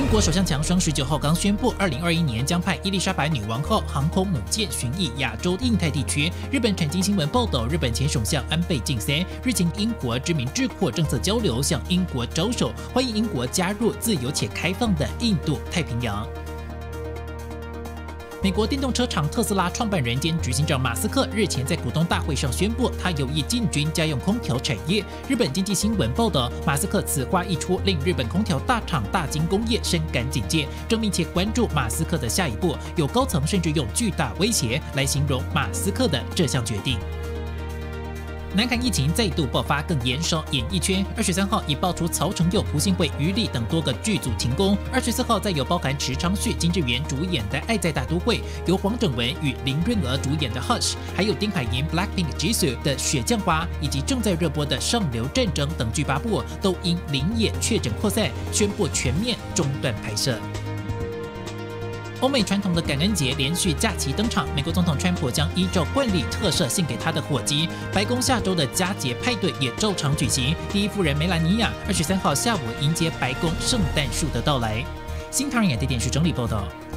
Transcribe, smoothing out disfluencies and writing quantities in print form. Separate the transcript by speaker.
Speaker 1: 英国首相强生19号刚宣布，2021年将派伊丽莎白女王号航空母舰巡弋亚洲、印太地区。日本产经新闻报道，日本前首相安倍晋三日前英国知名智库政策交流向英国招手，欢迎英国加入自由且开放的印度太平洋。美国电动车厂特斯拉创办人兼执行长马斯克日前在股东大会上宣布，他有意进军家用空调产业。日本经济新闻报道，马斯克此话一出，令日本空调大厂大金工业深感警戒，正密切关注马斯克的下一步。有高层甚至用巨大威胁来形容马斯克的这项决定。南韩疫情再度爆发，更延烧演艺圈。23号已爆出曹承佑、朴信惠、于丽等多个剧组停工。24号再有包含池昌旭、金智媛主演的《爱在大都会》，由黄整文与林润娥主演的《Hush》，还有丁海寅、Blackpink Jisoo 的《雪降花》，以及正在热播的《上流战争》等剧8部，都因临演确诊扩散，宣布全面中断拍摄。欧美传统的感恩节连续假期登场，美国总统川普将依照惯例特赦献给他的火鸡。白宫下周的佳节派对也照常举行，第一夫人梅兰妮亚23号下午迎接白宫圣诞树的到来。新唐人亚太电视整理报道。